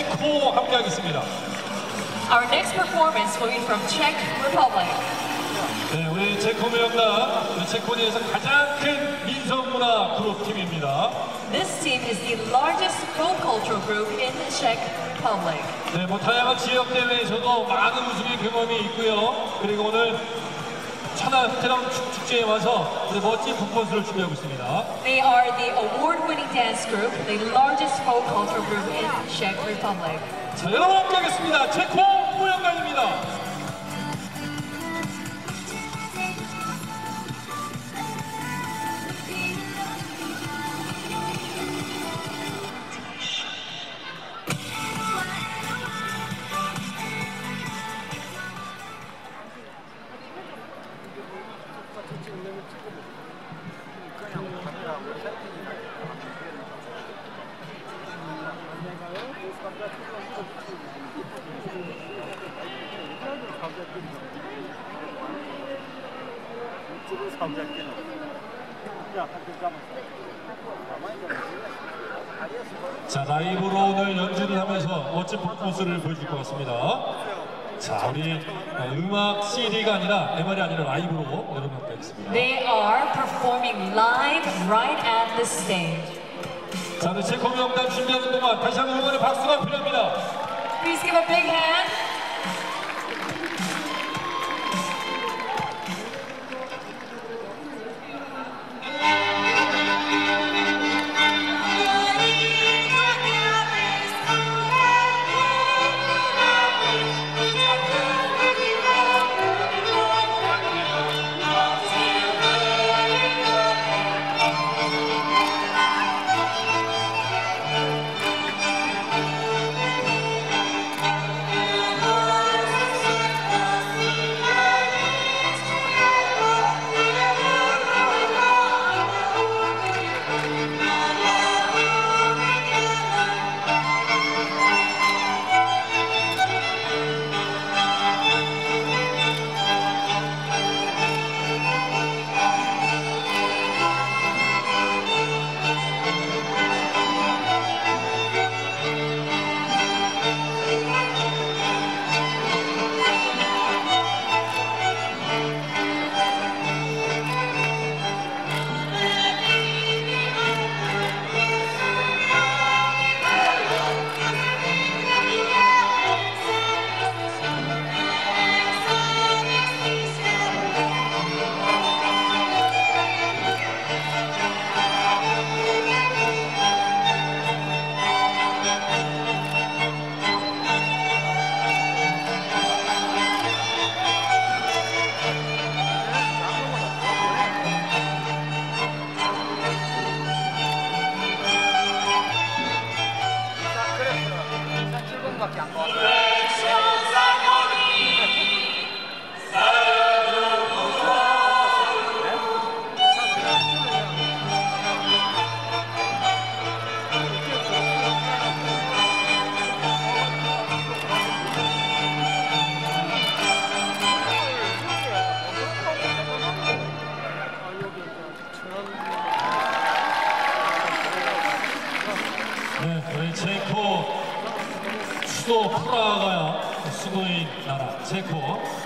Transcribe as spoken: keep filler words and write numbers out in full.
체코 함께하겠습니다. Our next performance will be from Czech Republic. 네, 우리 체코 명단, 우리 체코 내에서 가장 큰 민속문화 그룹 팀입니다. This team is the largest folk cultural group in the Czech Republic. 네, 뭐 다양한 지역 대회에서도 많은 우승의 경험이 있고요. 그리고 오늘 천안 테랑 축제에 와서 우리 멋진 퍼포먼스를 준비하고 있습니다. They are the award-winning dance group, the largest folk cultural group in the Czech Republic. 자, 여러분 함께하겠습니다. 체코 무용단입니다. 자, 라이브로 오늘 연주를 하면서 멋진 퍼포먼스를 보여줄 것 같습니다. 자, 우리 음악 씨디가 아니라 엠알이 아니라 라이브로 여러분 함께 하겠습니다. They are performing live right at the stage. 자, 우리 체코 명단 준비하는 동안 다시 한번 응원의 박수가 필요합니다. Please give a big hand. 네, 저희 체코 수도 프라하가 수도인 나라 체코